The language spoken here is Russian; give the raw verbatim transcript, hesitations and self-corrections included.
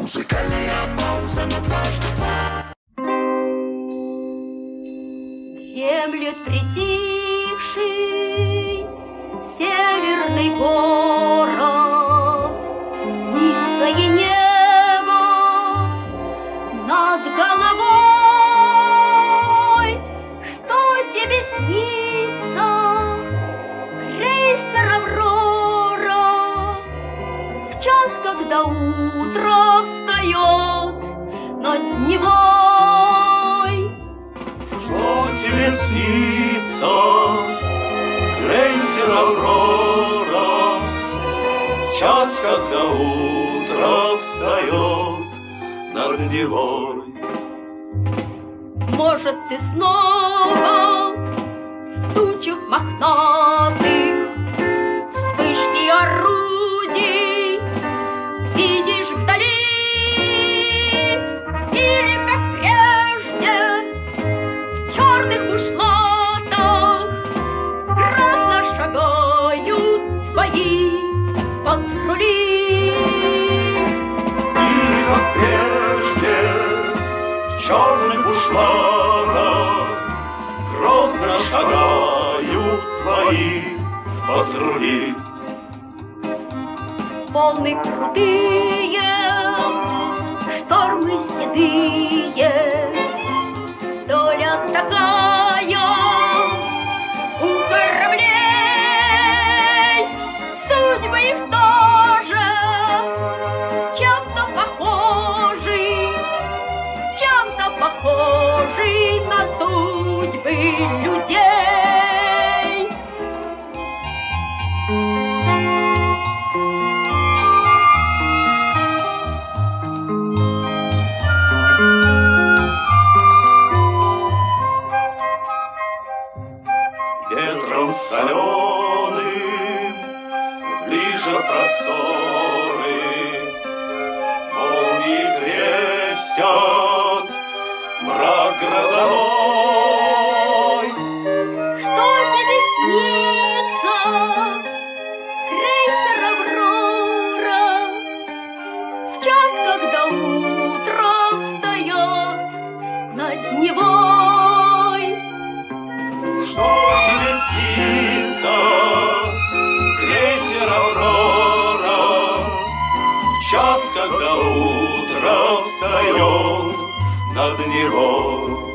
Музыкальная пауза на дважды два. Дремлет притихший северный город, низкое небо над головой. Что тебе снится, крейсер «Аврора», в час, когда утро встает над Невой? Что тебе снится, крейсер «Аврора», в час, когда утро встает над Невой? Может, ты снова в тучах мохнатых, вспышки орудий видишь вдали, или, как прежде, в черных бушлатах грозно шагают твои патрули. Или, как прежде, в черных бушлатах грозно шагают твои патрули. Волны крутые, штормы седые, доля такая у кораблей, судьбы их тоже чем-то похожи, чем-то похожи на судьбы людей. Ветром соленым ближе просторы, молнии крестят мрак грозовой. Что тебе снится, крейсер «Аврора», в час, когда утро встает над Невой? Что тебе снится, крейсер «Аврора», в час, когда утро встает над Невой?